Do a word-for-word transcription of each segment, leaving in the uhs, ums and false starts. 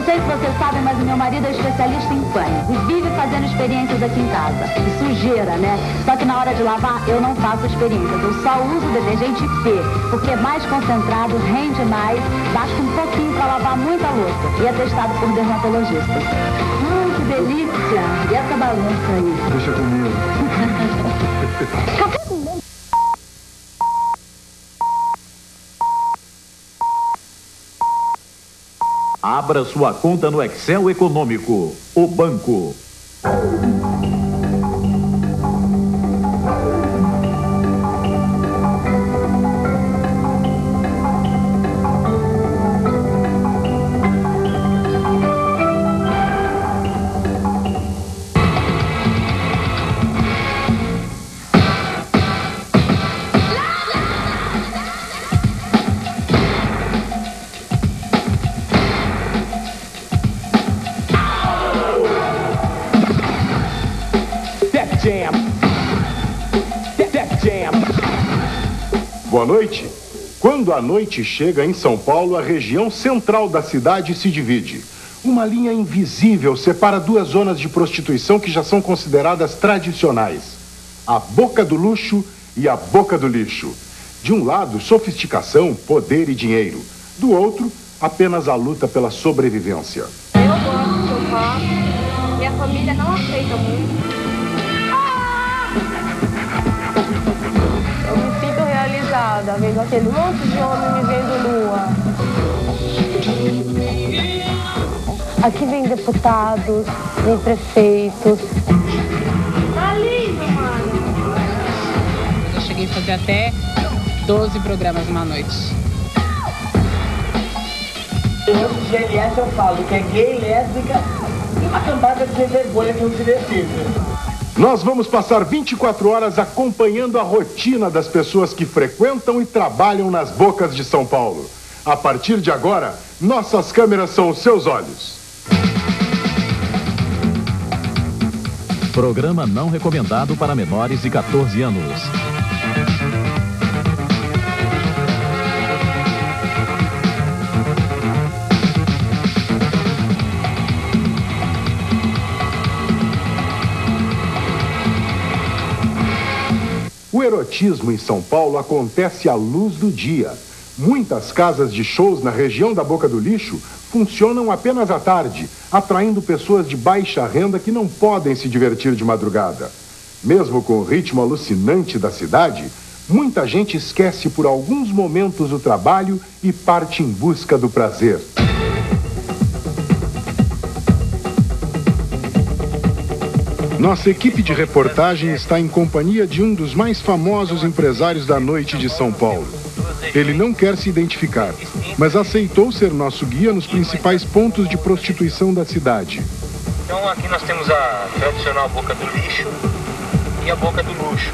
sei se vocês sabem, mas o meu marido é especialista em pães e vive fazendo experiências aqui em casa. E sujeira, né? Só que na hora de lavar, eu não faço experiências. Eu só uso detergente P, porque é mais concentrado, rende mais, basta um pouquinho para lavar muita louça. E é testado por dermatologistas. Hum, que delícia! E essa balança aí? Deixa comigo. Café com leite. Abra sua conta no Excel Econômico, o banco. Boa noite. Quando a noite chega em São Paulo, a região central da cidade se divide. Uma linha invisível separa duas zonas de prostituição que já são consideradas tradicionais. A boca do luxo e a boca do lixo. De um lado, sofisticação, poder e dinheiro. Do outro, apenas a luta pela sobrevivência. Eu gosto do sofá. Minha família não aceita muito. Vendo aquele monte de homem me vendo nua. Aqui vem deputados, vem prefeitos. Tá lindo, mano. Eu cheguei a fazer até doze programas numa noite. No G L S eu falo que é gay, lésbica e uma cambada de sem vergonha que não se defende. Nós vamos passar vinte e quatro horas acompanhando a rotina das pessoas que frequentam e trabalham nas bocas de São Paulo. A partir de agora, nossas câmeras são os seus olhos. Programa não recomendado para menores de quatorze anos. O erotismo em São Paulo acontece à luz do dia. Muitas casas de shows na região da Boca do Lixo funcionam apenas à tarde, atraindo pessoas de baixa renda que não podem se divertir de madrugada. Mesmo com o ritmo alucinante da cidade, muita gente esquece por alguns momentos o trabalho e parte em busca do prazer. Nossa equipe de reportagem está em companhia de um dos mais famosos empresários da noite de São Paulo. Ele não quer se identificar, mas aceitou ser nosso guia nos principais pontos de prostituição da cidade. Então aqui nós temos a tradicional Boca do Lixo e a Boca do Luxo.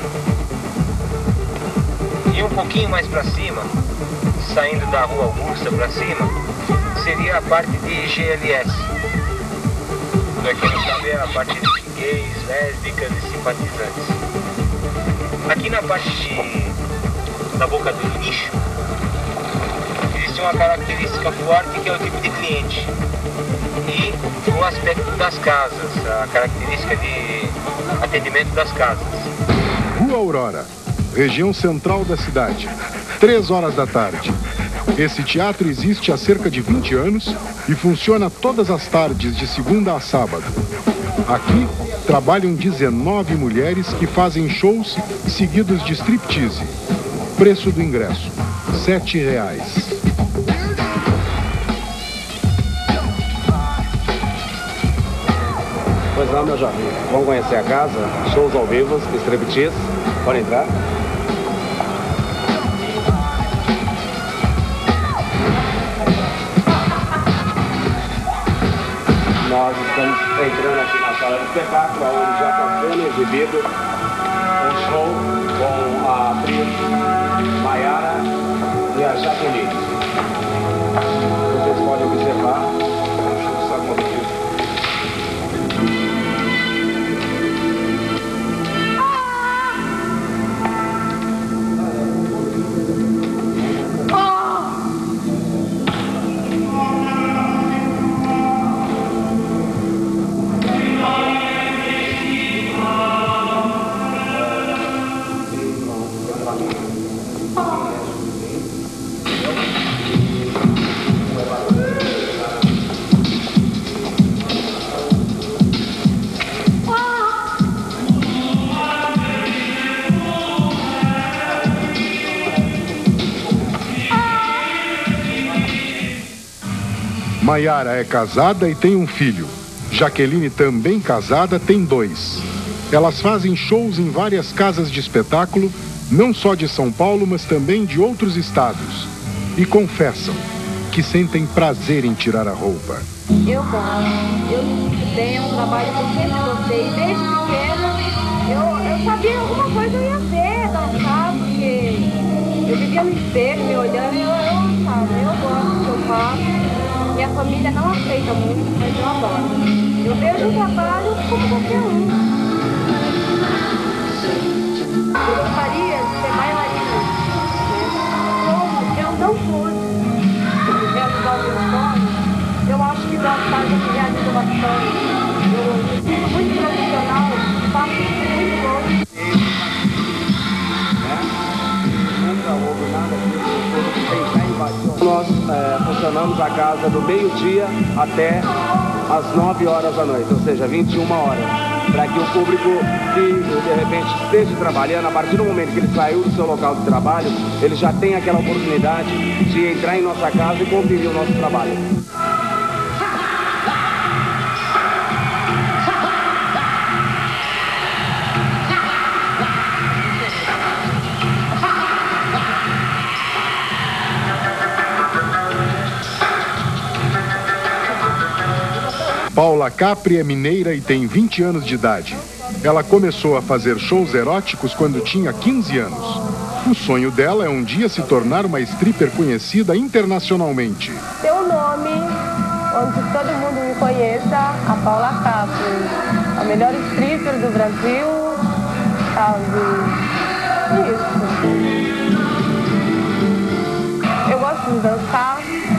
E um pouquinho mais para cima, saindo da Rua Augusta para cima, seria a parte de G L S. Aqui no caso é a parte de gays, lésbicas e simpatizantes. Aqui na parte de, da Boca do Lixo, existe uma característica forte que é o tipo de cliente e o aspecto das casas, a característica de atendimento das casas. Rua Aurora, região central da cidade, três horas da tarde. Esse teatro existe há cerca de vinte anos e funciona todas as tardes, de segunda a sábado. Aqui, trabalham dezenove mulheres que fazem shows seguidos de striptease. Preço do ingresso, sete reais. Pois não, meu jovem. Vamos conhecer a casa, shows ao vivo, striptease. Pode entrar. Nós estamos entrando aqui na sala de espetáculo, onde já está sendo exibido um show com a atriz Maiara e a Jaqueline. Vocês podem observar o show está acontecendo. Maiara é casada e tem um filho. Jaqueline, também casada, tem dois. Elas fazem shows em várias casas de espetáculo, não só de São Paulo, mas também de outros estados. E confessam que sentem prazer em tirar a roupa. Eu gosto. Eu tenho um trabalho que eu sempre gostei. Desde pequena, eu, eu sabia alguma coisa eu ia ver, dançar, porque eu vivia no espelho, me olhando, e eu, eu gostava. Eu gosto do que eu faço. Minha família não aceita muito, mas eu adoro. Eu vejo o trabalho como qualquer um. Eu gostaria de ser bailarina, né? Como eu não pude realizar o meu sonho, eu acho que dançar já me realiza bastante. Eu me sinto muito profissional, faço isso muito bom. Nós é, funcionamos a casa do meio-dia até às nove horas da noite, ou seja, vinte e uma horas, para que o público que de repente esteja trabalhando, a partir do momento que ele saiu do seu local de trabalho, ele já tem aquela oportunidade de entrar em nossa casa e conferir o nosso trabalho. Paula Capri é mineira e tem vinte anos de idade. Ela começou a fazer shows eróticos quando tinha quinze anos. O sonho dela é um dia se tornar uma stripper conhecida internacionalmente. Ter um nome onde todo mundo me conheça, a Paula Capri, a melhor stripper do Brasil, sabe? Isso. Eu gosto de dançar.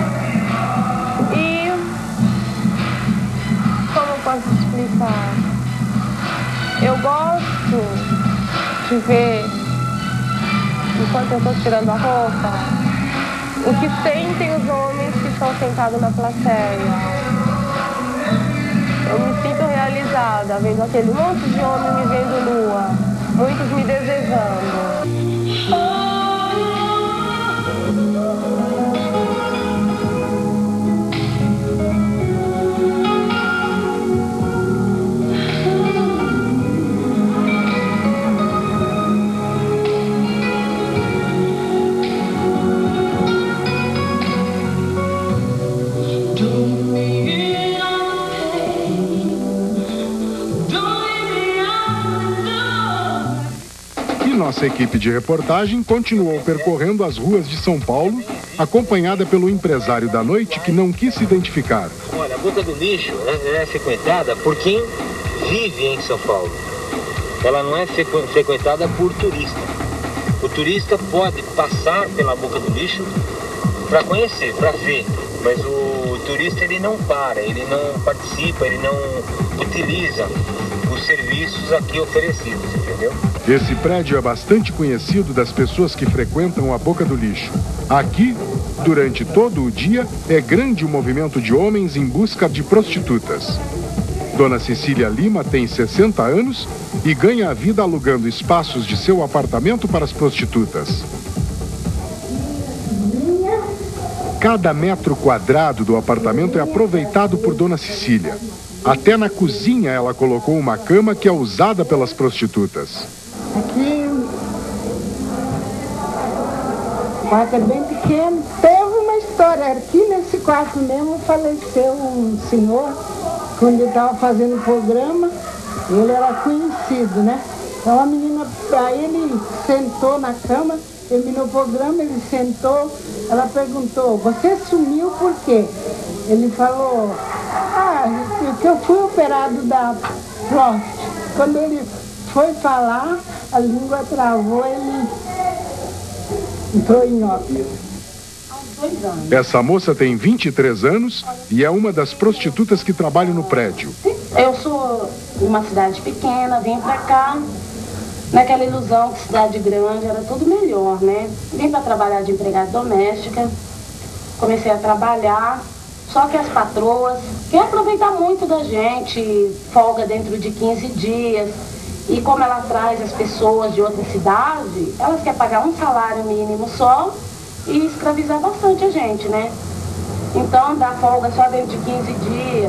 Posso explicar? Eu gosto de ver, enquanto eu estou tirando a roupa, o que sentem os homens que estão sentados na plateia. Eu me sinto realizada vendo aquele monte de homens me vendo nua, muitos me desejando. Nossa equipe de reportagem continuou percorrendo as ruas de São Paulo, acompanhada pelo empresário da noite que não quis se identificar. Olha, a Boca do Lixo é frequentada por quem vive em São Paulo. Ela não é frequentada por turista. O turista pode passar pela Boca do Lixo para conhecer, para ver, mas o turista ele não para, ele não participa, ele não utiliza os serviços aqui oferecidos, entendeu? Esse prédio é bastante conhecido das pessoas que frequentam a Boca do Lixo. Aqui, durante todo o dia, é grande o movimento de homens em busca de prostitutas. Dona Cecília Lima tem sessenta anos e ganha a vida alugando espaços de seu apartamento para as prostitutas. Cada metro quadrado do apartamento é aproveitado por Dona Cecília. Até na cozinha ela colocou uma cama que é usada pelas prostitutas. Aqui, o quarto é bem pequeno. Teve uma história aqui nesse quarto mesmo, faleceu um senhor, quando ele estava fazendo o programa, ele era conhecido, né? Então a menina, aí ele sentou na cama, terminou o programa, ele sentou, ela perguntou, você sumiu por quê? Ele falou, ah, que eu fui operado da próstata. Quando ele foi falar, a língua travou, ele entrou em óbito. Essa moça tem vinte e três anos e é uma das prostitutas que trabalham no prédio. Eu sou de uma cidade pequena, vim pra cá, naquela ilusão que cidade grande era tudo melhor, né? Vim pra trabalhar de empregada doméstica, comecei a trabalhar, só que as patroas querem aproveitar muito da gente, folga dentro de quinze dias. E como ela traz as pessoas de outra cidade, elas querem pagar um salário mínimo só e escravizar bastante a gente, né? Então dá folga só dentro de quinze dias.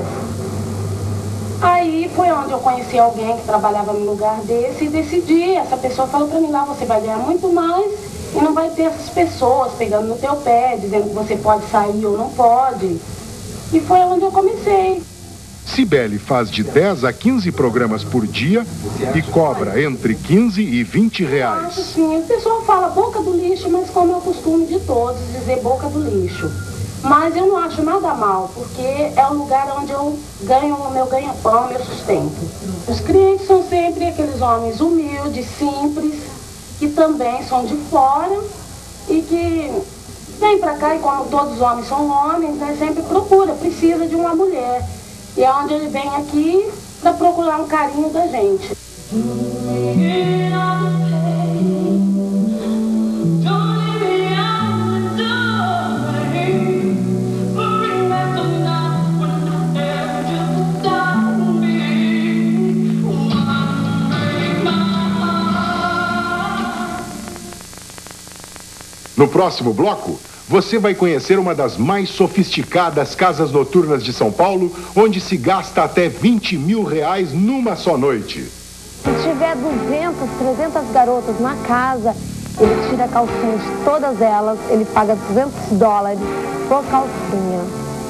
Aí foi onde eu conheci alguém que trabalhava no lugar desse e decidi. Essa pessoa falou pra mim, lá você vai ganhar muito mais e não vai ter essas pessoas pegando no teu pé, dizendo que você pode sair ou não pode. E foi onde eu comecei. Cibele faz de dez a quinze programas por dia e cobra entre quinze e vinte reais. Sim, o pessoal fala boca do lixo, mas como é o costume de todos dizer boca do lixo. Mas eu não acho nada mal, porque é o lugar onde eu ganho o meu ganha-pão, meu sustento. Os clientes são sempre aqueles homens humildes, simples, que também são de fora e que vêm pra cá e como todos os homens são homens, né, sempre procura, precisa de uma mulher. E é onde ele vem aqui para procurar um carinho da gente. No próximo bloco, você vai conhecer uma das mais sofisticadas casas noturnas de São Paulo, onde se gasta até vinte mil reais numa só noite. Se tiver duzentas, trezentas garotas na casa, ele tira a calcinha de todas elas, ele paga duzentos dólares por calcinha.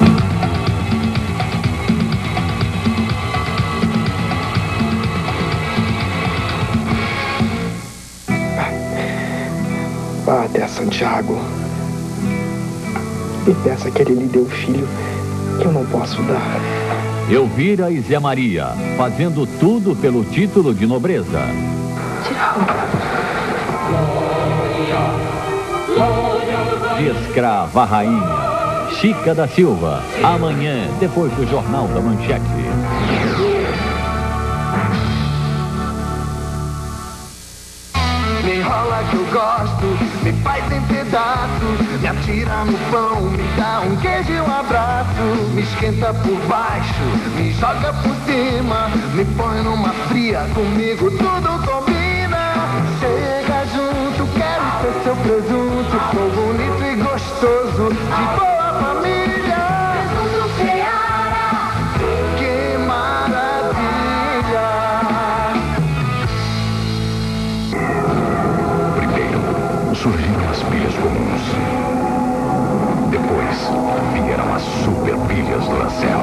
Vá até Santiago e peça que ele lhe dê o filho que eu não posso dar. Elvira e Zé Maria, fazendo tudo pelo título de nobreza. De escrava a rainha, Chica da Silva, amanhã, depois do Jornal da Manchete. Me enrola que eu gosto, me faz em pedaços, me atira no pão, me dá um queijo e um abraço, me esquenta por baixo, me joga por cima, me põe numa fria, comigo tudo combina. Chega junto, quero ser seu presunto, sou bonito e gostoso, de boa família. Presunto Seara, que maravilha. Surgiram as pilhas comuns. Depois vieram as super pilhas Duracell.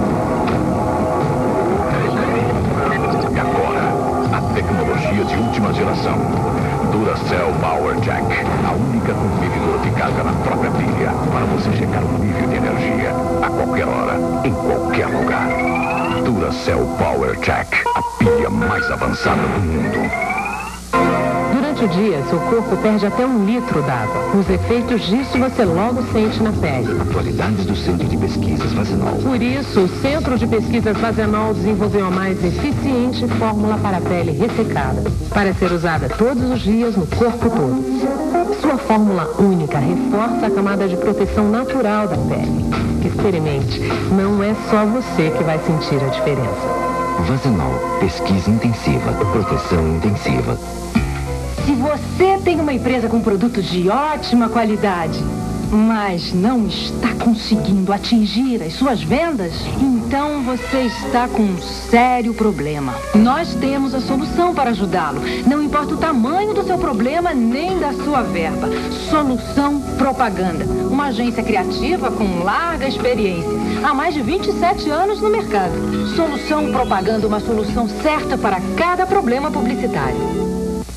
E agora, a tecnologia de última geração. Duracell Power Jack. A única com pilha glorificada na própria pilha. Para você checar o nível de energia a qualquer hora, em qualquer lugar. Duracell Power Jack. A pilha mais avançada do mundo. Durante o dia, seu corpo perde até um litro d'água. Os efeitos disso você logo sente na pele. Atualidades do Centro de Pesquisas Vazenol. Por isso, o Centro de Pesquisas Vazenol desenvolveu a mais eficiente fórmula para a pele ressecada, para ser usada todos os dias no corpo todo. Sua fórmula única reforça a camada de proteção natural da pele. Experimente, não é só você que vai sentir a diferença. Vazenol, pesquisa intensiva, proteção intensiva. Se você tem uma empresa com produtos de ótima qualidade, mas não está conseguindo atingir as suas vendas, então você está com um sério problema. Nós temos a solução para ajudá-lo. Não importa o tamanho do seu problema nem da sua verba. Solução Propaganda. Uma agência criativa com larga experiência. Há mais de vinte e sete anos no mercado. Solução Propaganda, uma solução certa para cada problema publicitário.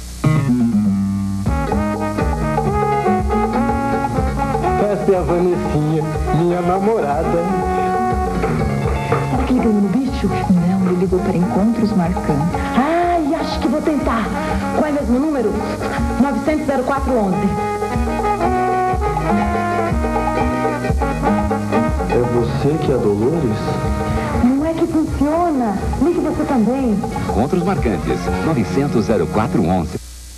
Essa é a Vanessinha, minha namorada. Será que ele ganhou no bicho? Não, ele ligou para encontros marcantes. Ai, acho que vou tentar. Qual é o mesmo número? novecentos, zero quatro, onze. É você que é a Dolores? Não é que funciona. Ligue você também. Encontros marcantes, novecentos, zero quatro, onze.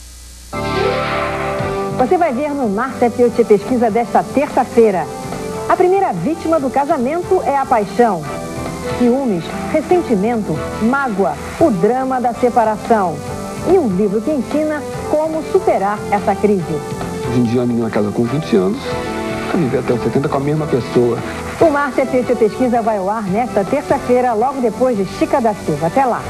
Você vai ver no Marcet eu te pesquisa desta terça-feira. A primeira vítima do casamento é a paixão. Ciúmes, ressentimento, mágoa, o drama da separação. E um livro que ensina como superar essa crise. Hoje em dia a menina casa com vinte anos, nunca viver até os setenta com a mesma pessoa. O Márcia Filho Pesquisa vai ao ar nesta terça-feira, logo depois de Chica da Silva. Até lá.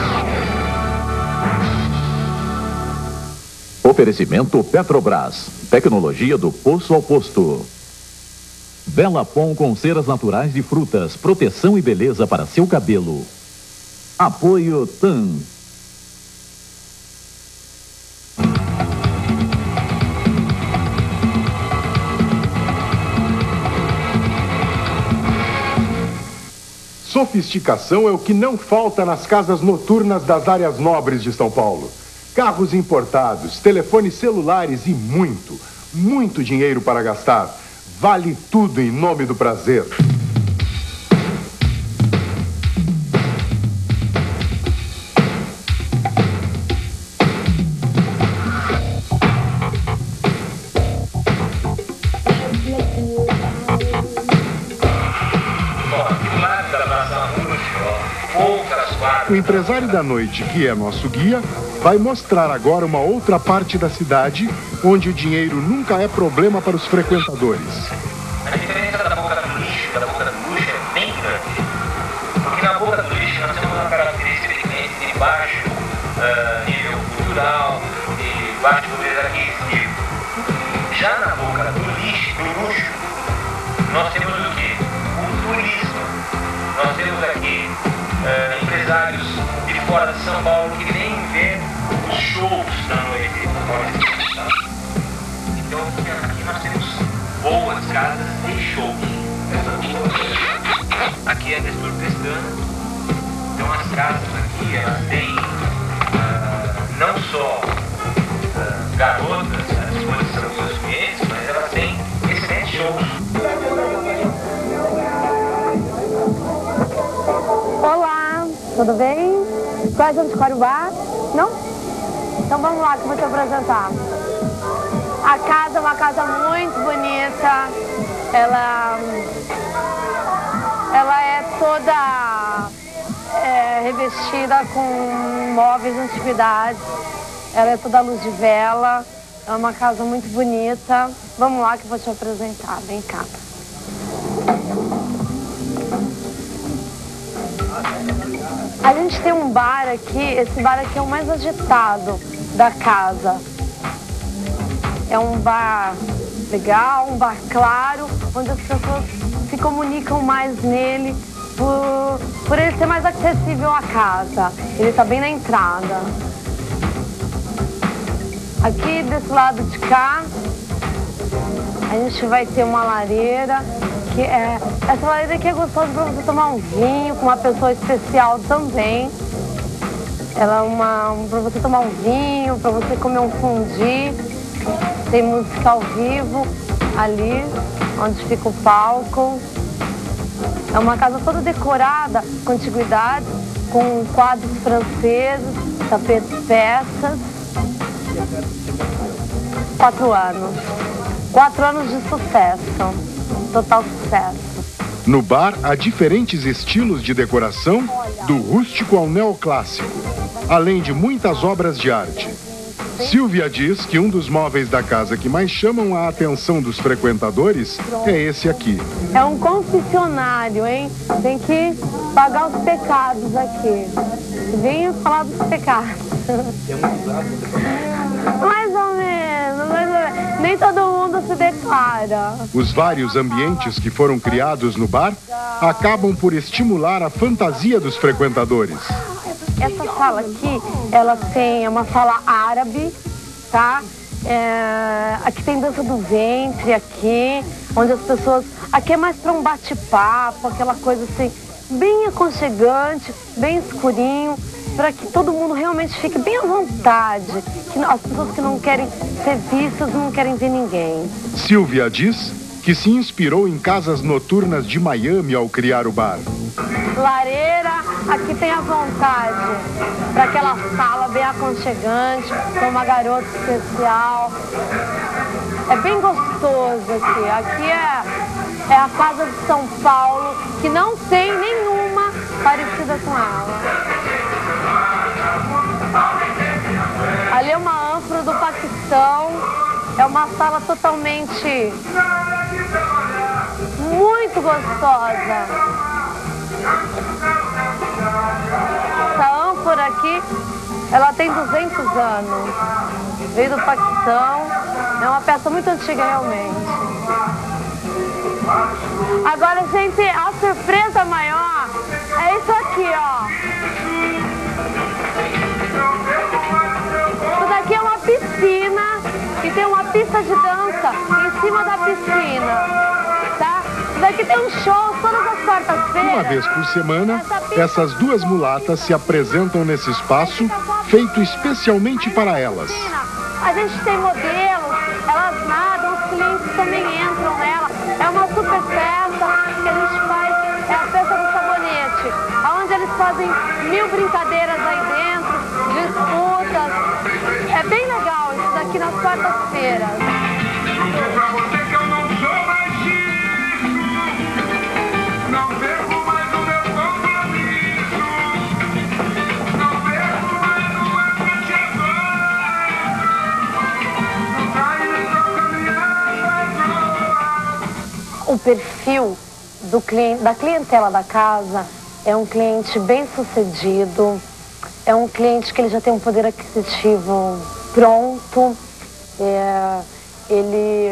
Oferecimento Petrobras. Tecnologia do poço ao posto. Bela Pom com ceras naturais de frutas. Proteção e beleza para seu cabelo. Apoio T A M. Sofisticação é o que não falta nas casas noturnas das áreas nobres de São Paulo. Carros importados, telefones celulares e muito, muito dinheiro para gastar. Vale tudo em nome do prazer. O empresário da noite, que é nosso guia, vai mostrar agora uma outra parte da cidade onde o dinheiro nunca é problema para os frequentadores. A diferença da boca do lixo da boca do luxo é bem grande. Porque na boca do lixo nós temos uma característica de cliente de baixo uh, nível cultural, de baixo poder aquisitivo. Já na boca do lixo, do luxo, nós temos o quê? O turismo. Nós temos aqui uh, empresários de fora de São Paulo que vêm ver os shows da noite. Então aqui nós temos boas casas de shows. Aqui é a Nestor Pestana. Então as casas aqui elas têm uh, não só uh, garotas à disposição dos seus clientes, mas elas têm excelentes shows. Olá, tudo bem? Quais vamos de Corumbá? Não? Então vamos lá que eu vou te apresentar. A casa é uma casa muito bonita. Ela, ela é toda é, revestida com móveis de antiguidade. Ela é toda luz de vela. É uma casa muito bonita. Vamos lá que eu vou te apresentar. Vem cá. A gente tem um bar aqui, esse bar aqui é o mais agitado da casa. É um bar legal, um bar claro, onde as pessoas se comunicam mais nele, por, por ele ser mais acessível à casa. Ele está bem na entrada. Aqui desse lado de cá, a gente vai ter uma lareira. Que é, essa lareira aqui é gostosa para você tomar um vinho com uma pessoa especial também. Ela é uma para você tomar um vinho, para você comer um fondue. Tem música ao vivo ali, onde fica o palco. É uma casa toda decorada com antiguidade, com quadros franceses, tapetes persas. Quatro anos. Quatro anos de sucesso. Total sucesso. No bar, há diferentes estilos de decoração, do rústico ao neoclássico, além de muitas obras de arte. Silvia diz que um dos móveis da casa que mais chamam a atenção dos frequentadores é esse aqui. É um confessionário, hein? Tem que pagar os pecados aqui. Venha falar dos pecados. É muito usado você falar. Mais ou menos, mais ou menos. Nem todo mundo se declara. Os vários ambientes que foram criados no bar acabam por estimular a fantasia dos frequentadores. Essa sala aqui, ela tem uma sala árabe, tá? É, aqui tem dança do ventre, aqui, onde as pessoas... Aqui é mais para um bate-papo, aquela coisa assim, bem aconchegante, bem escurinho, para que todo mundo realmente fique bem à vontade. Que as pessoas que não querem ser vistas, não querem ver ninguém. Silvia diz que se inspirou em casas noturnas de Miami ao criar o bar. Lareira, aqui tem à vontade, para aquela sala bem aconchegante, com uma garota especial. É bem gostoso aqui. Aqui é, é a casa de São Paulo, que não tem nenhuma parecida com ela. Ali é uma ânfora do Paquistão, é uma sala totalmente muito gostosa. Essa ânfora aqui, ela tem duzentos anos. Veio do Paquistão. É uma peça muito antiga realmente. Agora, gente, a surpresa maior é isso aqui, ó. Isso daqui é uma piscina e tem uma pista de dança em cima da piscina, tá? Isso daqui tem um show todas as quartas-feiras. Uma vez por semana, essas duas mulatas se apresentam nesse espaço feito especialmente para elas. A gente tem modelos, elas nadam, os clientes também entram nela. É uma super festa que a gente faz, é a festa do sabonete, onde eles fazem mil brincadeiras aí dentro, disputas. É bem legal isso daqui nas quartas-feiras. O perfil do cliente, da clientela da casa é um cliente bem sucedido, é um cliente que ele já tem um poder aquisitivo pronto, é, ele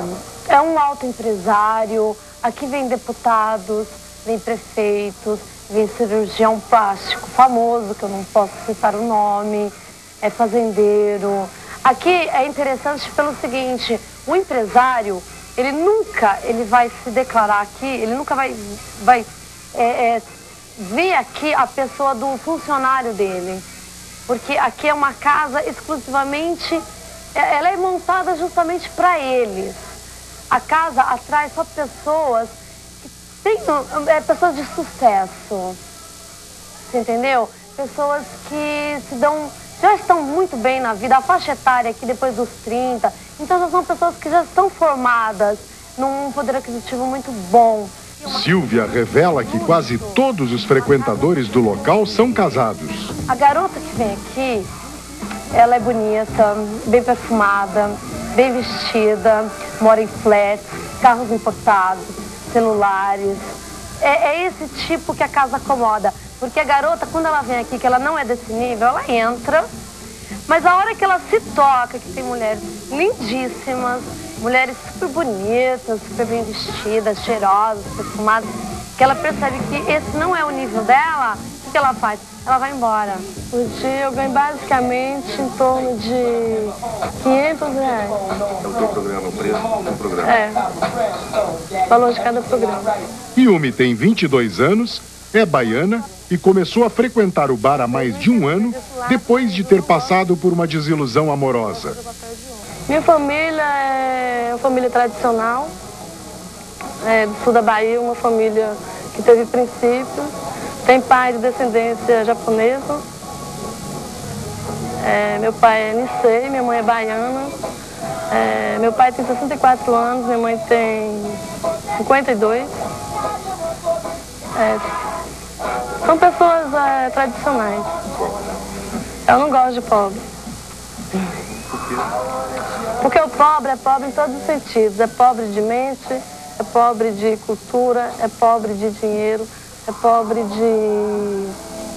é um alto empresário, aqui vem deputados, vem prefeitos, vem cirurgião plástico famoso, que eu não posso citar o nome, é fazendeiro. Aqui é interessante pelo seguinte, o empresário, ele nunca ele vai se declarar aqui, ele nunca vai, vai é, é, ver aqui a pessoa do funcionário dele. Porque aqui é uma casa exclusivamente, ela é montada justamente para eles. A casa atrai só pessoas que têm, é, pessoas de sucesso. Você entendeu? Pessoas que se dão, já estão muito bem na vida, a faixa etária aqui depois dos trinta. Então já são pessoas que já estão formadas num poder aquisitivo muito bom. Silvia revela que quase todos os frequentadores do local são casados. A garota que vem aqui, ela é bonita, bem perfumada, bem vestida, mora em flats, carros importados, celulares. É, é esse tipo que a casa acomoda. Porque a garota, quando ela vem aqui, que ela não é desse nível, ela entra. Mas a hora que ela se toca, que tem mulheres lindíssimas, mulheres super bonitas, super bem vestidas, cheirosas, perfumadas, que ela percebe que esse não é o nível dela, o que ela faz? Ela vai embora. Por dia eu ganho basicamente em torno de quinhentos reais. É o teu programa, o preço do programa? É. Valor de cada programa. Yumi tem vinte e dois anos, é baiana e começou a frequentar o bar há mais de um ano, depois de ter passado por uma desilusão amorosa. Minha família é uma família tradicional, é, do sul da Bahia, uma família que teve princípios, tem pai de descendência japonesa. É, meu pai é Nisei, minha mãe é baiana. É, meu pai tem sessenta e quatro anos, minha mãe tem cinquenta e dois. É, são pessoas é, tradicionais. Eu não gosto de pobre. Porque o pobre é pobre em todos os sentidos. É pobre de mente, é pobre de cultura, é pobre de dinheiro, é pobre de,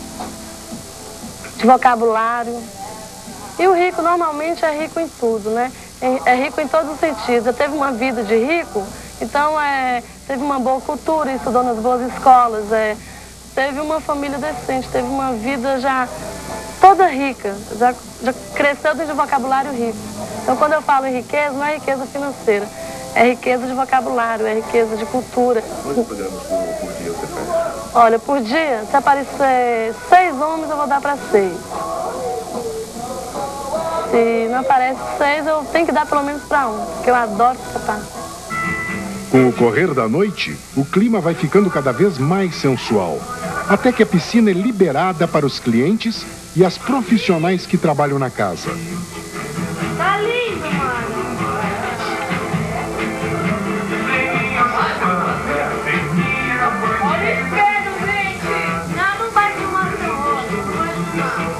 de vocabulário. E o rico normalmente é rico em tudo, né? É rico em todos os sentidos. Já teve uma vida de rico, então é, teve uma boa cultura, estudou nas boas escolas, é, teve uma família decente, teve uma vida já toda rica, já, já cresceu desde o vocabulário rico. Então quando eu falo em riqueza, não é riqueza financeira, é riqueza de vocabulário, é riqueza de cultura. Quantos programas por, por dia você faz? Olha, por dia, se aparecer seis homens, eu vou dar para seis. Se não aparece seis, eu tenho que dar pelo menos para um, porque eu adoro escutar. Com o correr da noite, o clima vai ficando cada vez mais sensual, até que a piscina é liberada para os clientes e as profissionais que trabalham na casa. Tá lindo, mano. Olha o espelho, gente. Não, não vai filmar seu rosto. Não vai filmar.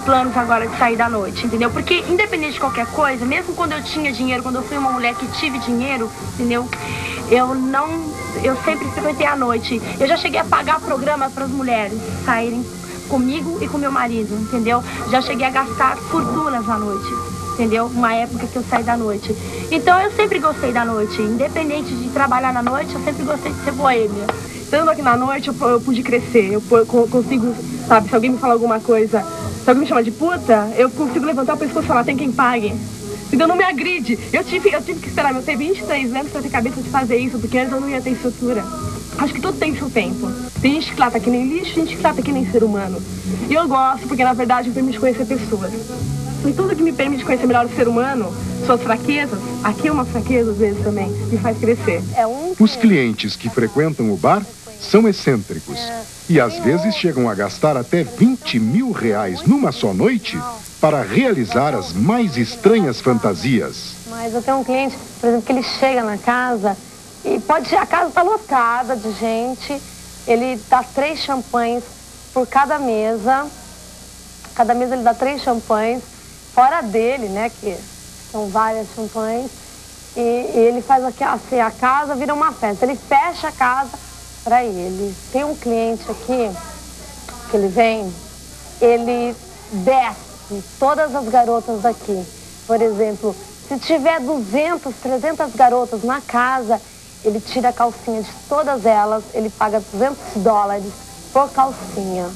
planos agora de sair da noite, entendeu? Porque independente de qualquer coisa, mesmo quando eu tinha dinheiro, quando eu fui uma mulher que tive dinheiro, entendeu? Eu não, eu sempre frequentei a noite. Eu já cheguei a pagar programa para as mulheres saírem comigo e com meu marido, entendeu? Já cheguei a gastar fortunas à noite, entendeu? Uma época que eu saí da noite. Então eu sempre gostei da noite, independente de trabalhar na noite, eu sempre gostei de ser boêmia. Estando aqui na noite, eu, eu pude crescer, eu, eu consigo, sabe, se alguém me fala alguma coisa, se alguém me chama de puta, eu consigo levantar o pescoço e falar, tem quem pague. Então não me agride. Eu tive, eu tive que esperar, eu tenho vinte e três anos pra ter cabeça de fazer isso, porque antes eu não ia ter estrutura. Acho que tudo tem seu tempo. Tem gente que trata que nem lixo, gente que trata que nem ser humano. E eu gosto, porque na verdade me permite conhecer pessoas. E tudo que me permite conhecer melhor o ser humano, suas fraquezas, aqui é uma fraqueza às vezes também, me faz crescer. É um... Os clientes que frequentam o bar são excêntricos e às vezes chegam a gastar até vinte mil reais numa só noite para realizar as mais estranhas fantasias. Mas eu tenho um cliente, por exemplo, que ele chega na casa e pode a casa está lotada de gente, ele dá três champanhes por cada mesa, cada mesa ele dá três champanhes, fora dele, né, que são várias champanhes, e, e ele faz aqui, assim, a casa vira uma festa, ele fecha a casa para ele. Tem um cliente aqui, que ele vem, ele desce todas as garotas daqui. Por exemplo, se tiver duzentas, trezentas garotas na casa, ele tira a calcinha de todas elas, ele paga duzentos dólares por calcinha.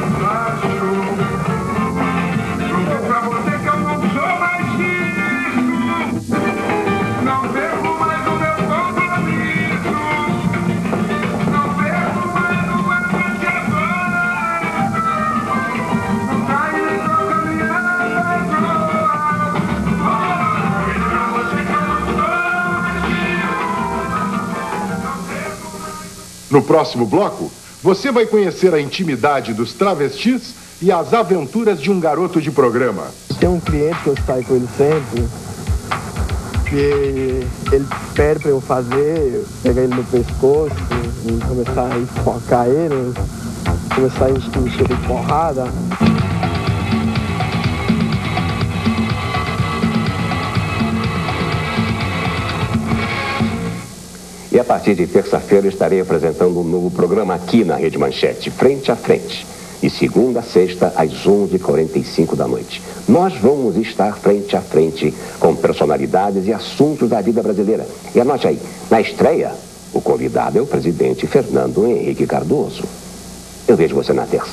No próximo bloco, você vai conhecer a intimidade dos travestis e as aventuras de um garoto de programa. Tem um cliente que eu saio com ele sempre, que ele pede pra eu fazer, pegar ele no pescoço e começar a enfocar ele, começar a encher de porrada. E a partir de terça-feira estarei apresentando um novo programa aqui na Rede Manchete, Frente a Frente. De segunda a sexta, às onze e quarenta e cinco da noite. Nós vamos estar frente a frente com personalidades e assuntos da vida brasileira. E anote aí, na estreia, o convidado é o presidente Fernando Henrique Cardoso. Eu vejo você na terça.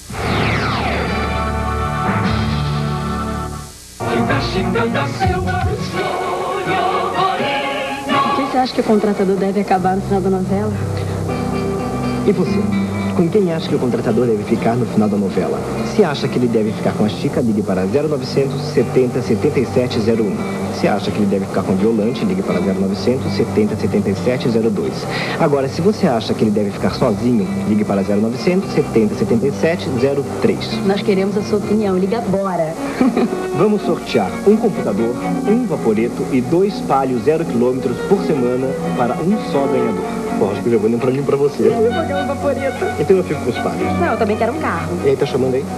Você acha que o contratador deve acabar no final da novela? E você? Com quem acha que o contratador deve ficar no final da novela? Se acha que ele deve ficar com a Chica, ligue para zero novecentos, setenta, setenta e sete zero um. Se acha que ele deve ficar com o Violante, ligue para zero novecentos, setenta, setenta e sete zero dois. Agora, se você acha que ele deve ficar sozinho, ligue para zero novecentos, setenta, setenta e sete zero três. Nós queremos a sua opinião, liga agora. Vamos sortear um computador, um vaporeto e dois palhos zero quilômetros por semana para um só ganhador. Lógico que eu já vou nem pra mim e pra você. Eu vou ganhar um vaporeto. Então eu fico com os palhos. Não, eu também quero um carro. E aí, tá chamando aí?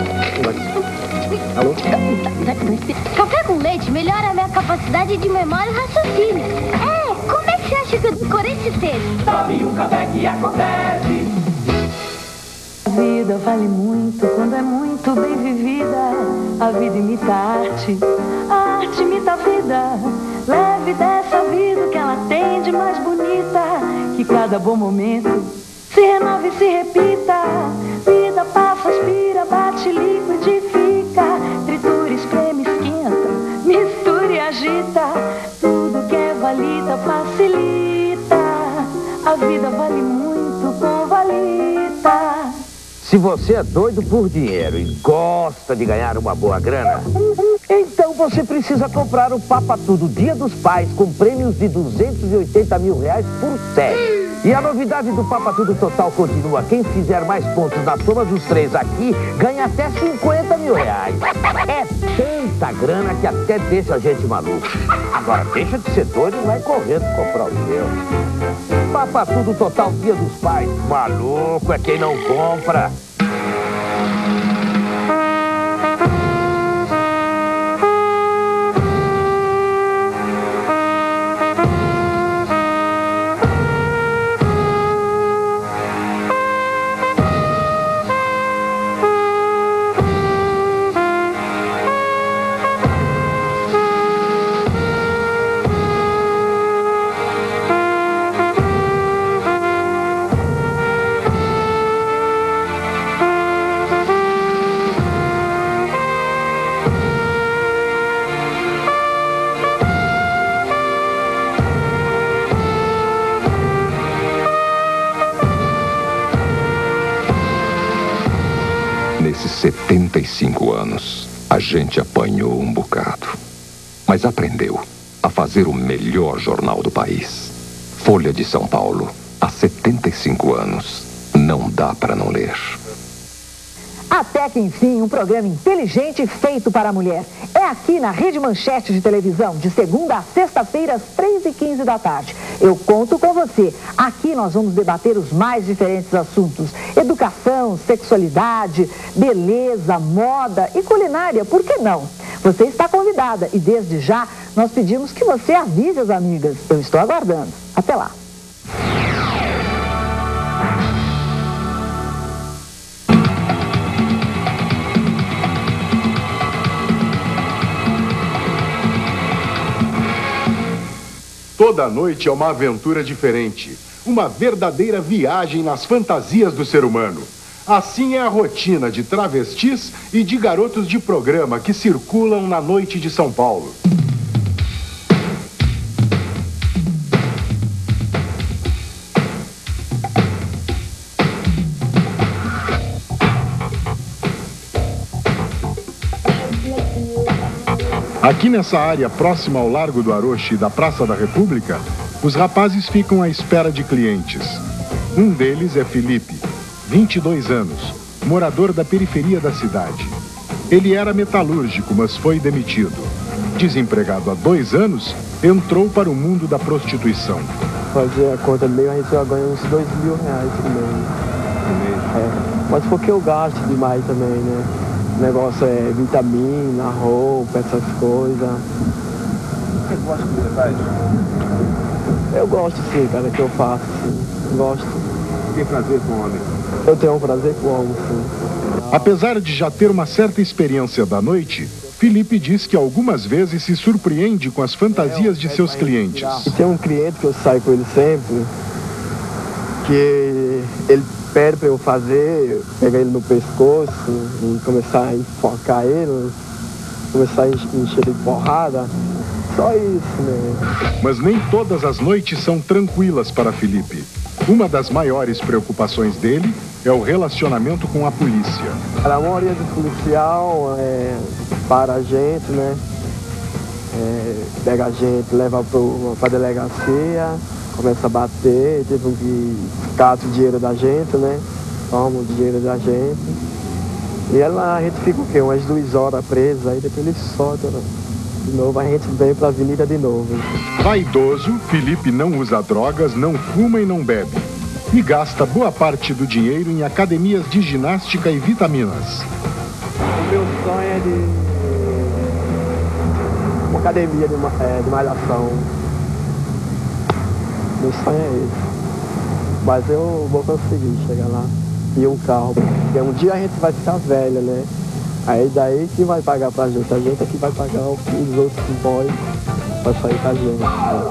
Alô? Café com leite melhora a minha capacidade de memória e raciocínio. É, como é que você acha que eu decorei esse texto? Tome um café que acontece. A vida vale muito quando é muito bem vivida. A vida imita a arte, a arte imita a vida. Leve dessa vida o que ela tem de mais bonita. Que cada bom momento se renove e se repita. Vida passa, aspira, bate, liquidifica. Tritura, espreme, esquenta, mistura e agita. Tudo que é valida facilita. A vida vale muito com valita. Se você é doido por dinheiro e gosta de ganhar uma boa grana, então você precisa comprar o Papa Tudo Dia dos Pais com prêmios de duzentos e oitenta mil reais por série. E a novidade do Papa Tudo Total continua. Quem fizer mais pontos na soma dos três aqui ganha até cinquenta mil reais. É tanta grana que até deixa a gente maluco. Agora deixa de ser doido e vai correndo comprar o seu. Papa Tudo Total Dia dos Pais. Maluco é quem não compra. e cinco anos, a gente apanhou um bocado. Mas aprendeu a fazer o melhor jornal do país. Folha de São Paulo, há setenta e cinco anos. Não dá para não ler. Até que enfim, um programa inteligente feito para a mulher. É aqui na Rede Manchete de televisão, de segunda a sexta-feira, às três e quinze da tarde. Eu conto com você. Aqui nós vamos debater os mais diferentes assuntos. Educação, sexualidade, beleza, moda e culinária, por que não? Você está convidada e desde já nós pedimos que você avise as amigas. Eu estou aguardando. Até lá. Toda noite é uma aventura diferente, uma verdadeira viagem nas fantasias do ser humano. Assim é a rotina de travestis e de garotos de programa que circulam na noite de São Paulo. Aqui nessa área próxima ao Largo do Aroche e da Praça da República, os rapazes ficam à espera de clientes. Um deles é Felipe, vinte e dois anos, morador da periferia da cidade. Ele era metalúrgico, mas foi demitido. Desempregado há dois anos, entrou para o mundo da prostituição. Fazer a conta do meio, a gente já ganha uns dois mil reais por mês. É, mas porque eu gasto demais também, né? O negócio é vitamina, roupa, essas coisas. O que você gosta que você faz? Eu gosto sim, cara, que eu faço, sim. Gosto. Tem prazer com o homem? Eu tenho um prazer com o homem, sim. Apesar de já ter uma certa experiência da noite, Felipe diz que algumas vezes se surpreende com as fantasias de seus clientes. E tem um cliente que eu saio com ele sempre, que ele pede para eu fazer, pegar ele no pescoço e começar a enfocar ele, começar a encher de porrada. Só isso, né? Mas nem todas as noites são tranquilas para Felipe. Uma das maiores preocupações dele é o relacionamento com a polícia. A maioria do policial é, para a gente, né? É, pega a gente, leva para a delegacia, começa a bater, tipo que cata o dinheiro da gente, né? Toma o dinheiro da gente. E ela, a gente fica o quê? Umas duas horas presa, aí depois ele solta, né? De novo, a gente vem pra avenida de novo. Vaidoso, Felipe não usa drogas, não fuma e não bebe. E gasta boa parte do dinheiro em academias de ginástica e vitaminas. O meu sonho é de uma academia de, é, de malhação. Meu sonho é esse. Mas eu vou conseguir chegar lá. E um carro. Porque um dia a gente vai ficar velha, né? Aí daí que vai pagar pra gente. A gente é que vai pagar o que os outros boys pra sair com a gente. Né?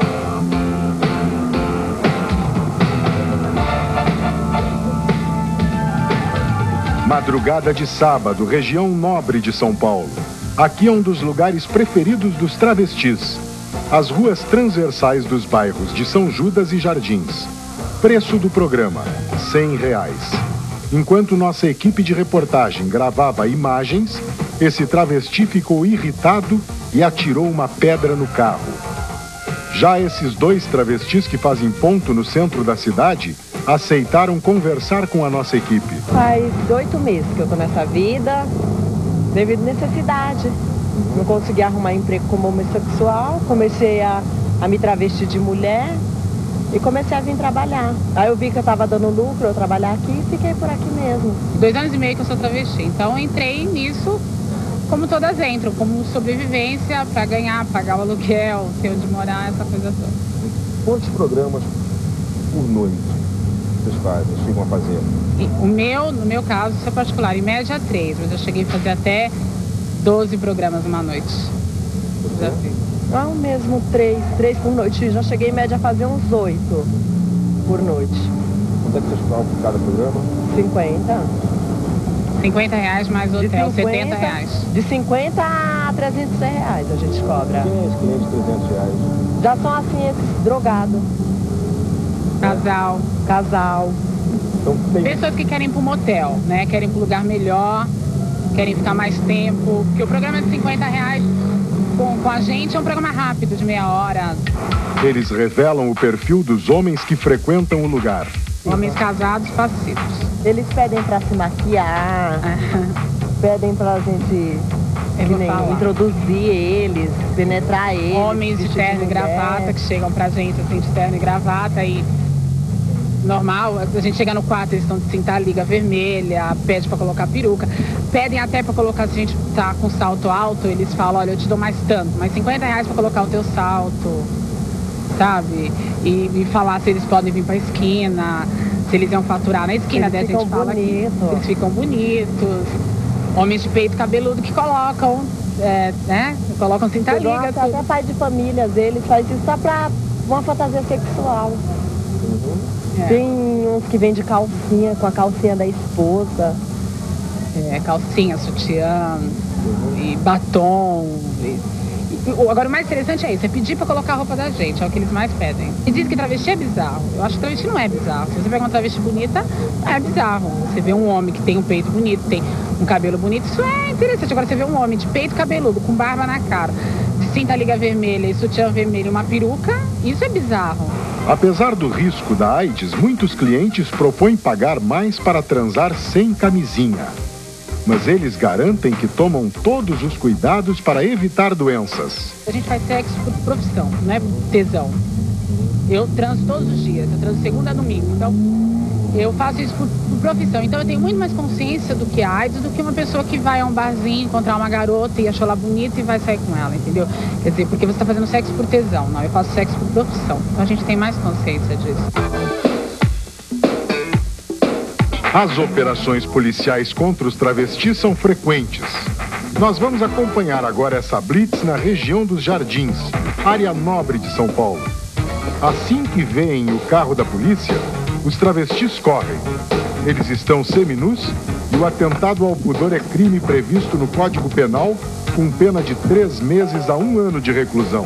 Madrugada de sábado, região nobre de São Paulo. Aqui é um dos lugares preferidos dos travestis. As ruas transversais dos bairros de São Judas e Jardins. Preço do programa, cem reais. Enquanto nossa equipe de reportagem gravava imagens, esse travesti ficou irritado e atirou uma pedra no carro. Já esses dois travestis que fazem ponto no centro da cidade aceitaram conversar com a nossa equipe. Faz oito meses que eu tô nessa vida, devido à necessidade. Não consegui arrumar emprego como homossexual, comecei a, a me travestir de mulher e comecei a vir trabalhar. Aí eu vi que eu tava dando lucro, eu trabalhar aqui e fiquei por aqui mesmo. Dois anos e meio que eu sou travesti, então eu entrei nisso como todas entram, como sobrevivência para ganhar, pagar o aluguel, ter onde morar, essa coisa toda. Quantos programas por noite vocês fazem, vocês chegam a fazer? O meu, no meu caso, isso é particular, em média três, mas eu cheguei a fazer até doze programas numa noite. Já fiz. Não, mesmo três, três por noite. Já cheguei em média a fazer uns oito por noite. Quanto é que vocês cobram por cada programa? cinquenta. cinquenta reais mais hotel, cinquenta, setenta reais. De cinquenta a trezentos reais a gente cobra. Quem é esse cliente de trezentos reais? Já são assim esses drogados. Casal. Casal. Então, tem... Pessoas que querem ir para um motel, né? Querem ir para um lugar melhor. querem ficar mais tempo, porque o programa de cinquenta reais com, com a gente é um programa rápido, de meia hora. Eles revelam o perfil dos homens que frequentam o lugar. Homens casados, pacíficos. Eles pedem pra se maquiar, pedem pra gente que nem, introduzir eles, penetrar eles. Homens de terno e gravata que chegam pra gente assim, de terno e gravata e normal, a gente chega no quarto, eles estão de cintar liga vermelha, pede pra colocar peruca, pedem até pra colocar, se a gente tá com salto alto, eles falam, olha, eu te dou mais tanto, mais cinquenta reais pra colocar o teu salto, sabe? E, e falar se eles podem vir pra esquina, se eles iam faturar na esquina, daí a gente fala que eles ficam bonitos. Homens de peito cabeludo que colocam, é, né? Colocam cinta liga. Até pai de família deles faz isso só pra uma fantasia sexual. Uhum. É. Tem uns que vêm de calcinha, com a calcinha da esposa. É, calcinha, sutiã, uhum. e batom. E, e, agora o mais interessante é isso, é pedir pra colocar a roupa da gente, é o que eles mais pedem. E diz que travesti é bizarro. Eu acho que travesti não é bizarro. Se você pega uma travesti bonita, é bizarro. Você vê um homem que tem um peito bonito, tem um cabelo bonito, isso é interessante. Agora você vê um homem de peito cabeludo, com barba na cara, de cinta liga vermelha e sutiã vermelho e uma peruca, isso é bizarro. Apesar do risco da AIDS, muitos clientes propõem pagar mais para transar sem camisinha. Mas eles garantem que tomam todos os cuidados para evitar doenças. A gente faz sexo por profissão, não é por tesão. Eu transo todos os dias, eu transo segunda a domingo, então eu faço isso por, por profissão. Então eu tenho muito mais consciência do que a AIDS do que uma pessoa que vai a um barzinho encontrar uma garota e achou ela bonita e vai sair com ela, entendeu? Quer dizer, porque você está fazendo sexo por tesão, não, eu faço sexo por profissão. Então a gente tem mais consciência disso. As operações policiais contra os travestis são frequentes. Nós vamos acompanhar agora essa blitz na região dos Jardins, área nobre de São Paulo. Assim que veem o carro da polícia, os travestis correm. Eles estão seminus e o atentado ao pudor é crime previsto no Código Penal, com pena de três meses a um ano de reclusão.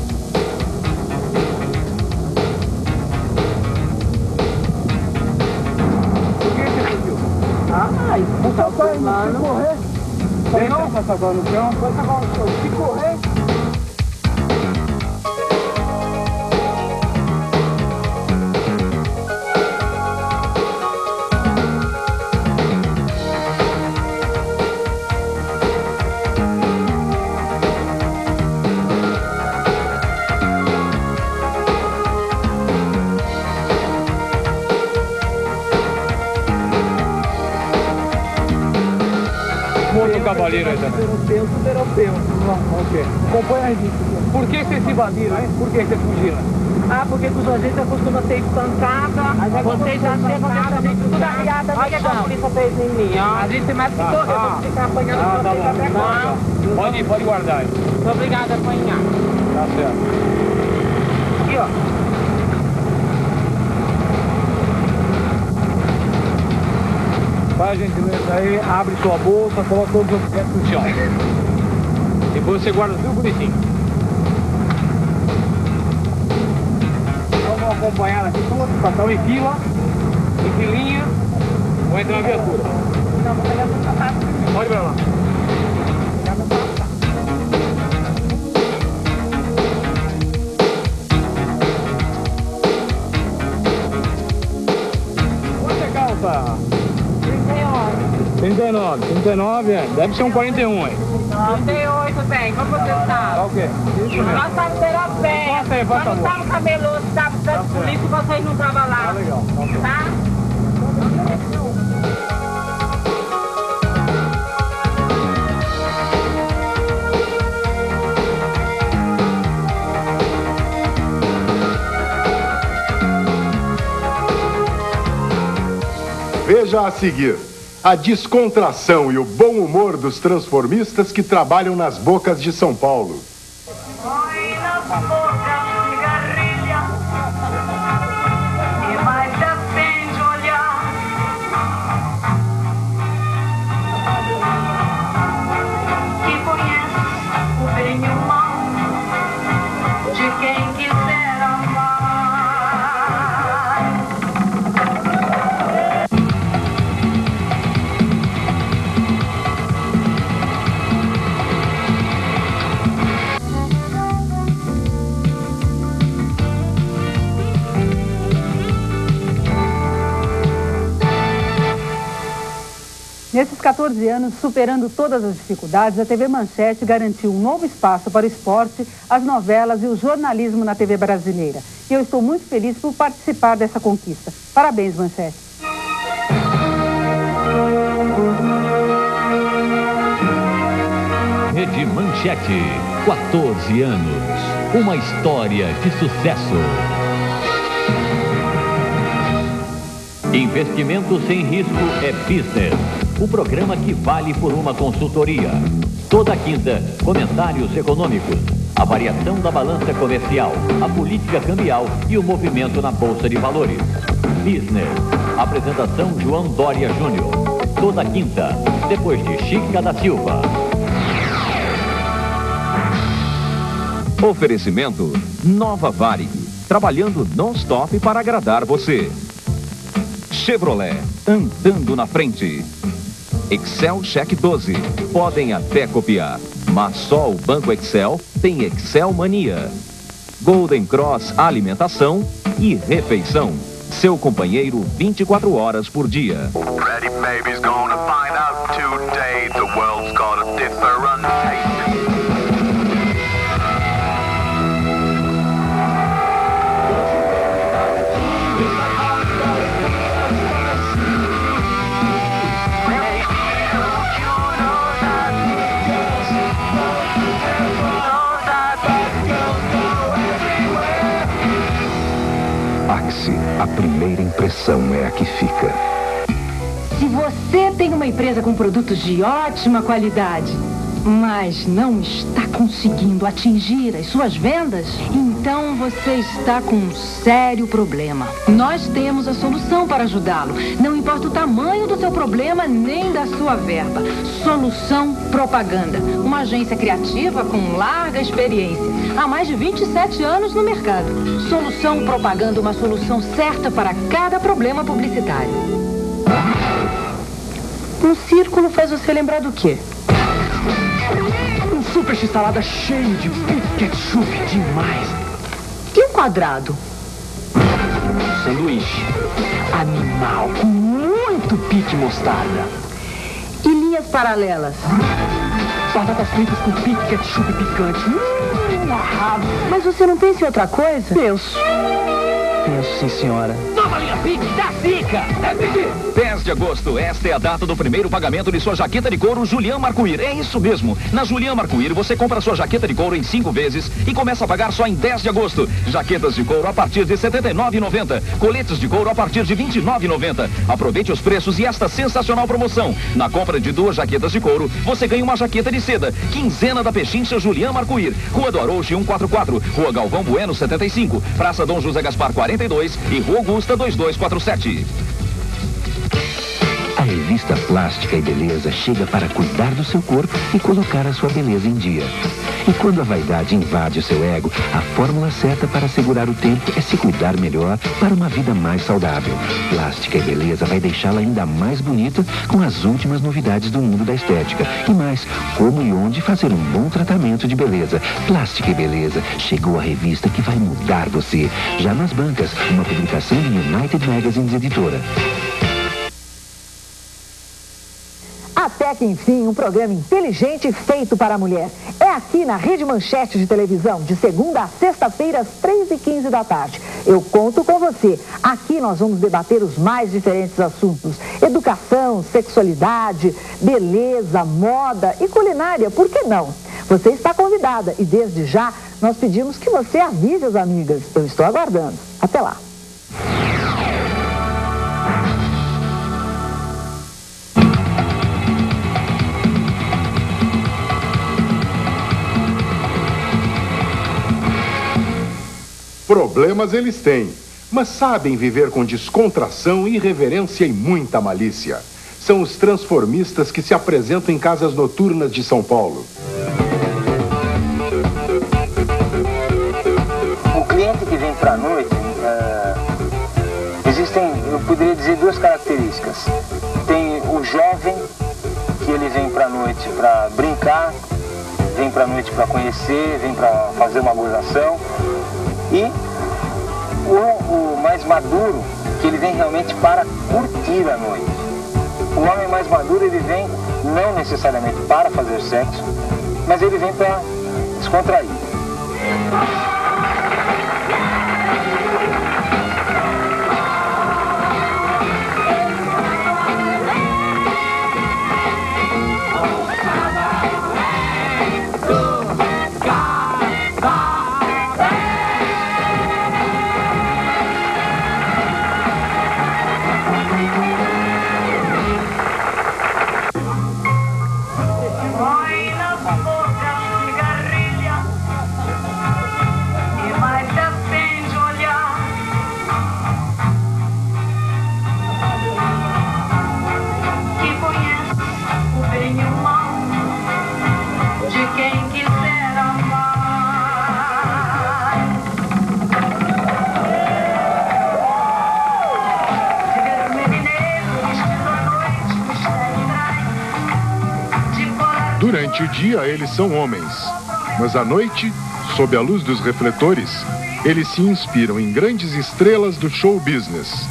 Ah, expulsa o fulano. Se correr, deixa não passar agora no chão, passa agora no chão. Se correr... Outro cavaleiro aí também. Europeu, tudo europeu. Ok. Acompanha a gente. Por que vocês se evadiram, hein? Por que vocês fugiram? Ah, porque os agentes acostumam ser espancada. Vocês já chegam a gente tudo arriada. Olha que a polícia fez em mim. A gente tem mais que correr. Eu vou ficar apanhando ah, tá vocês até agora. Pode ir, pode guardar aí. Muito obrigada a apanhar. Tá certo. Aqui, ó. Faz a gentileza aí, abre sua bolsa, coloca todos os objetos no chão. Depois você guarda tudo bonitinho. Então vamos acompanhar aqui todos, passar em fila, em filinha, ou entrar na viatura. Pode ir pra lá. Quanto é calça? trinta e nove, trinta e nove, é. Deve ser um quarenta e um aí. trinta e oito, bem, como você está? Tá ok. Isso mesmo. Nós estávamos terapia. Passa aí, passa a Nós não estávamos cameloso, estávamos dando polícia e vocês não estavam lá. Tá legal, tá ok. Tá? Veja a seguir a descontração e o bom humor dos transformistas que trabalham nas bocas de São Paulo. Nesses quatorze anos, superando todas as dificuldades, a T V Manchete garantiu um novo espaço para o esporte, as novelas e o jornalismo na T V brasileira. E eu estou muito feliz por participar dessa conquista. Parabéns, Manchete. Rede Manchete, quatorze anos. Uma história de sucesso. Investimento sem risco é Business. O programa que vale por uma consultoria. Toda quinta, comentários econômicos. A variação da balança comercial, a política cambial e o movimento na Bolsa de Valores. Business. Apresentação João Dória Júnior. Toda quinta, depois de Chica da Silva. Oferecimento Nova Varig. Trabalhando non-stop para agradar você. Chevrolet, andando na frente. Excel Cheque doze, podem até copiar, mas só o Banco Excel tem Excel Mania. Golden Cross Alimentação e Refeição, seu companheiro vinte e quatro horas por dia. Ready baby's gonna find out today the world's got a different taste. A primeira impressão é a que fica. Se você tem uma empresa com produtos de ótima qualidade, mas não está conseguindo atingir as suas vendas, então você está com um sério problema. Nós temos a solução para ajudá-lo. Não importa o tamanho do seu problema nem da sua verba. Solução Propaganda. Uma agência criativa com larga experiência. Há mais de vinte e sete anos no mercado. Solução Propaganda, uma solução certa para cada problema publicitário. Um círculo faz você lembrar do quê? Um super x-salada cheio de ketchup demais. E um quadrado? Sanduíche animal com muito pique mostarda. E linhas paralelas? Batatas fritas com pique ketchup picante. Hum, arrado. Mas você não pensa em outra coisa? Penso. Penso, sim, senhora. Nova linha Pique da Zica. dez de agosto, esta é a data do primeiro pagamento de sua jaqueta de couro Julián Marcuir. É isso mesmo. Na Julián Marcuir, você compra sua jaqueta de couro em cinco vezes e começa a pagar só em dez de agosto. Jaquetas de couro a partir de setenta e nove reais e noventa centavos. Coletes de couro a partir de vinte e nove reais e noventa centavos. Aproveite os preços e esta sensacional promoção. Na compra de duas jaquetas de couro, você ganha uma jaqueta de seda. Quinzena da Pechincha Julián Marcuir. Rua do Arouche cento e quarenta e quatro. Rua Galvão Bueno setenta e cinco. Praça Dom José Gaspar quarenta e dois e Rua Augusta dois dois quatro sete. A revista Plástica e Beleza chega para cuidar do seu corpo e colocar a sua beleza em dia. E quando a vaidade invade o seu ego, a fórmula certa para segurar o tempo é se cuidar melhor para uma vida mais saudável. Plástica e Beleza vai deixá-la ainda mais bonita com as últimas novidades do mundo da estética. E mais, como e onde fazer um bom tratamento de beleza. Plástica e Beleza, chegou a revista que vai mudar você. Já nas bancas, uma publicação de United Magazines Editora. Até que enfim, um programa inteligente feito para a mulher. É aqui na Rede Manchete de televisão, de segunda a sexta-feira, às três e quinze da tarde. Eu conto com você. Aqui nós vamos debater os mais diferentes assuntos. Educação, sexualidade, beleza, moda e culinária, por que não? Você está convidada e desde já nós pedimos que você avise as amigas. Eu estou aguardando. Até lá. Problemas eles têm, mas sabem viver com descontração, irreverência e muita malícia. São os transformistas que se apresentam em casas noturnas de São Paulo. O cliente que vem para a noite, é, existem, eu poderia dizer, duas características. Tem o jovem, que ele vem para a noite para brincar, vem para a noite para conhecer, vem para fazer uma gozação. E o, o mais maduro, que ele vem realmente para curtir a noite. O homem mais maduro, ele vem não necessariamente para fazer sexo, mas ele vem para descontrair. Durante o dia, eles são homens, mas à noite, sob a luz dos refletores, eles se inspiram em grandes estrelas do show business.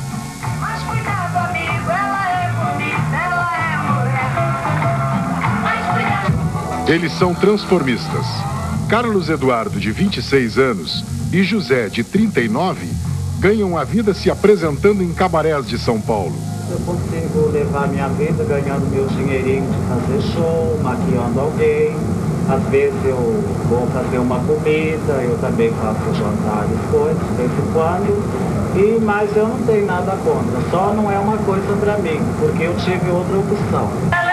Eles são transformistas. Carlos Eduardo, de vinte e seis anos, e José, de trinta e nove, ganham a vida se apresentando em cabarés de São Paulo. Eu consigo levar minha vida ganhando meu dinheirinho de fazer show, maquiando alguém. Às vezes eu vou fazer uma comida, eu também faço jantar e coisas, de vez em quando. E, mas eu não tenho nada contra, só não é uma coisa pra mim, porque eu tive outra opção.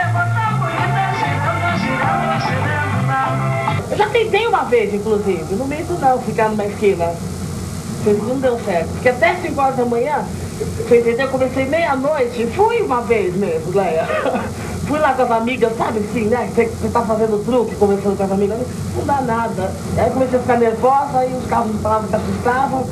Eu já tentei uma vez, inclusive, no meio do não, ficar numa esquina. Não deu certo, porque até cinco horas da manhã, você entendeu? Eu comecei meia-noite, fui uma vez mesmo, Leia. Fui lá com as amigas, sabe assim, né? Você, você tá fazendo truque, conversando com as amigas, não dá nada. Aí eu comecei a ficar nervosa, aí os carros me falavam que assustavam.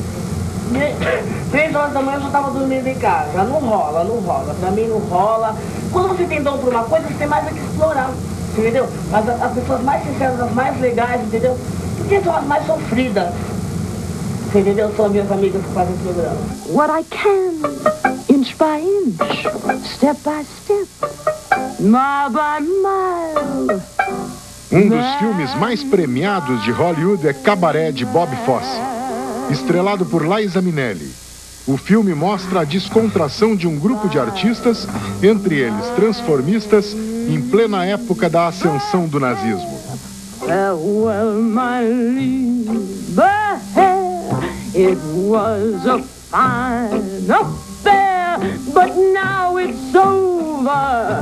Três horas da manhã eu já tava dormindo em casa. Não rola, não rola. Pra mim não rola. Quando você tem dom pra uma coisa, você tem mais a que explorar. Entendeu? As, as pessoas mais sinceras, as mais legais, entendeu? Porque são as mais sofridas. Você entendeu? São as minhas amigas que fazem o programa. What I can, inch by inch, step by step, mile by mile. Um dos filmes mais premiados de Hollywood é Cabaré, de Bob Fosse, estrelado por Liza Minnelli. O filme mostra a descontração de um grupo de artistas, entre eles transformistas, em plena época da ascensão do nazismo. Farewell, my lieber Herr, it was a fine affair, but now it's over.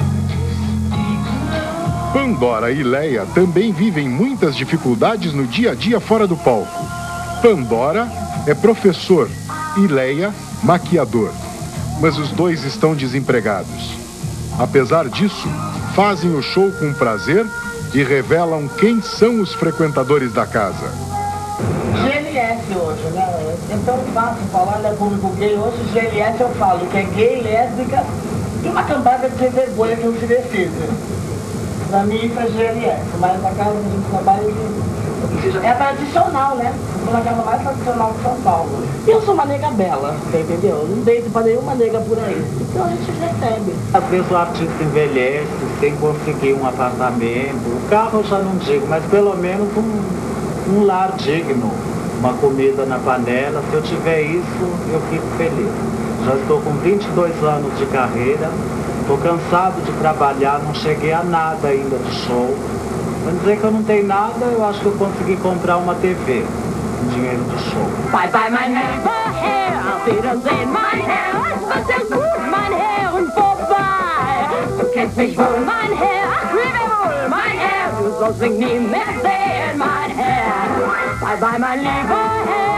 Pandora e Leia também vivem muitas dificuldades no dia a dia fora do palco. Pandora é professor e Leia, maquiador. Mas os dois estão desempregados. Apesar disso, fazem o show com prazer e revelam quem são os frequentadores da casa. G L S hoje, né? É tão fácil falar, né, público gay. Hoje G L S eu falo que é gay, lésbica e uma cambada de sem vergonha que não se decide. Pra mim isso é G L S, mas na casa a gente trabalha é tradicional, né? Estou na casa mais tradicional de São Paulo. E eu sou uma nega bela, você entendeu? Não deito pra nenhuma nega por aí. Então a gente recebe. Às vezes o artista envelhece sem conseguir um apartamento. O carro eu já não digo, mas pelo menos um, um lar digno. Uma comida na panela. Se eu tiver isso, eu fico feliz. Já estou com vinte e dois anos de carreira. Estou cansado de trabalhar, não cheguei a nada ainda de show. Pra dizer que eu não tenho nada, eu acho que eu consegui comprar uma T V com dinheiro de show. Bye bye, mein lieber Herr, auf Wiedersehen, mein Herr, es war sehr gut, mein Herr, und vorbei. Du kennst mich wohl, mein Herr, ach, wie mir wohl, mein Herr, du sollst mich nie mehr sehen, mein Herr. Bye bye, mein lieber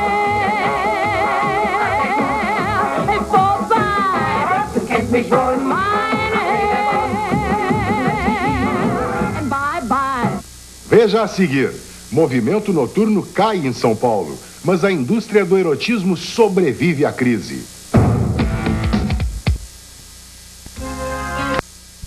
Herr, vorbei. Du kennst mich wohl, mein Herr, bye bye. Veja a seguir, movimento noturno cai em São Paulo, mas a indústria do erotismo sobrevive à crise.